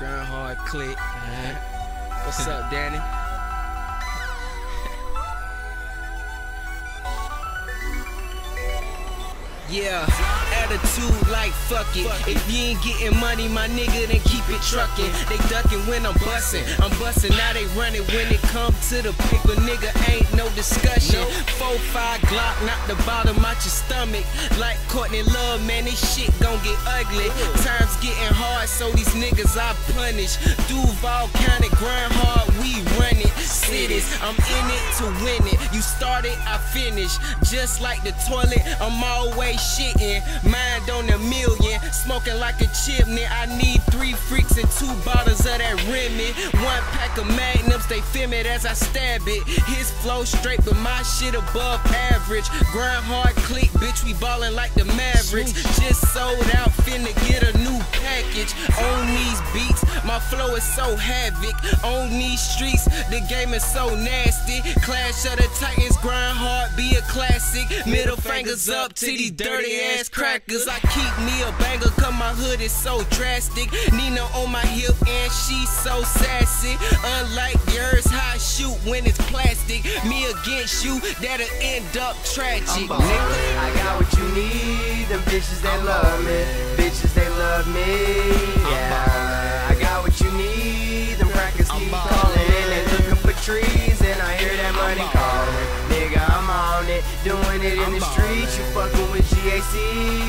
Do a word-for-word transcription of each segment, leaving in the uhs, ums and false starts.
Grind hard, click. Uh-huh. What's up, Danny? Yeah, attitude like fuck it. If you ain't getting money, my nigga, then keep it trucking. They ducking when I'm busting. I'm busting, now they running. When it come to the paper, nigga, ain't no discussion. Four, five Glock, knock the bottom out your stomach. Like Courtney Love, man, this shit gon' get ugly. Times getting hard, so these niggas I punish. Duval County, grind hard, we run it. Cities, I'm in it to win it. You started, I finish. Just like the toilet, I'm always shitting. Mind on a million, smoking like a chimney. I need three freaks and two bottles of that Remy. One pack of Magnums, they film it as I stab it. His flow straight, but my shit above average. Grind hard, click, bitch, we ballin' like the Mavericks. Just sold out, finna get a new package. On these beats, my flow is so havoc. On these streets, the game is so nasty. Clash of the Titans, grind hard, be a classic. Middle fingers up to these dirty ass crackers. I keep me a banger, cause my hood is so drastic. Nina on my hip and she's so sassy. Unlike yours, how I shoot when it's plastic. Me against you, that'll end up tragic, nigga. I got what you need, them bitches they love me. Bitches they love me, yeah. I got what you need, them crackers keep calling. They looking for trees and I hear that money calling. Nigga, I'm on it, doing it in the streets. You fucking with G A C,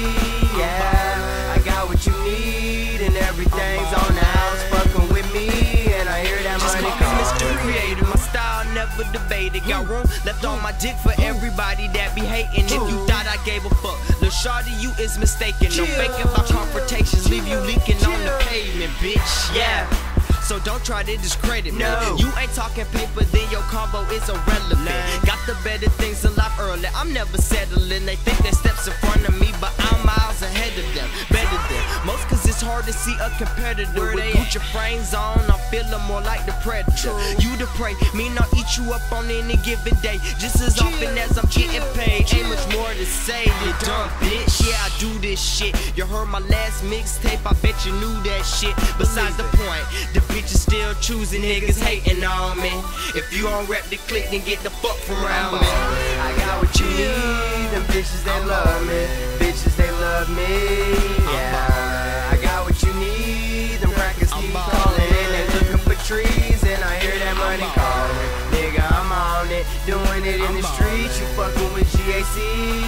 yeah. I got what you need and everything's on the house. Fucking with me and I hear that money calling. Mister Creator, my style never debated. Got room left on my dick for everybody that be hating. If you thought I gave a fuck, Lil' Shawty, you is mistaken. No faking my confrontations, leave you leaking on the pavement, bitch. Yeah. So don't try to discredit me. No. You ain't talking paper, then your combo is irrelevant. Nah. Got the better things in life early. I'm never settling. They think that steps in front of me, but I'm miles ahead of them. Better than most, cause it's hard to see a competitor. Where with Gucci frames on, I'm feeling more like the predator. True. You the prey, me not eat you up on any given day. Just as Chill. often as I'm Chill. getting paid. Chill. Ain't much more to say, you dumb bitch. Yeah, I do this shit. You heard my last mixtape, I bet you knew that shit. Besides the point, the bitches still choosing, niggas hating on me. If you don't rep the click, then get the fuck from around me. I got what you need, them bitches they love me. Bitches they love me, yeah. I got what you need, them crackers keep calling. They looking for trees and I hear that money calling. Nigga, I'm on it, doing it in the streets. You fucking with G A C,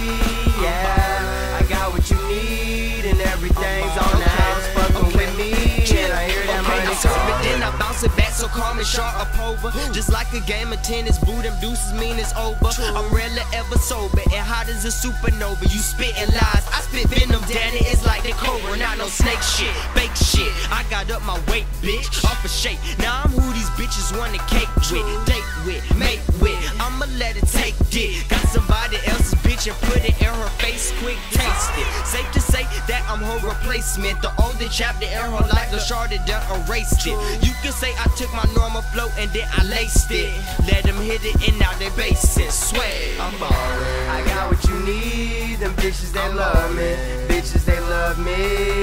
yeah. I got what you need and everything's on the house. Fucking with me and I hear that money calling. Then I bounce it back so calm and sharp up over. Just like a game of tennis, boo, them deuces mean it's over. I'm rarely ever sober and hot as a supernova. You spitting lies, I spit venom, Danny, it's like the cobra. Not no snake shit, fake shit. I got up my weight, bitch, off a shape. Now I'm who these bitches wanna cake with, date with, mate with. I'ma let it take dick. Got somebody else's bitch and put it in her face, quick taste it. Safe to say that I'm her replacement. The older chapter in her life, the shorter done erased it. You can say I took my normal flow and then I laced it. Let them hit it and now they basic. Swag, I'm ballin'. I got what you need, them bitches they love me. Bitches they love me,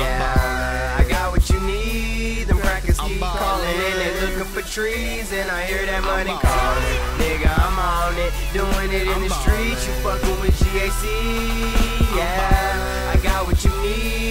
yeah. I got what you need, them crackers keep calling. And they looking for trees and I hear that money calling. Nigga, I'm on it, doing it in the streets. You fucking with G A C, yeah. I got what you need.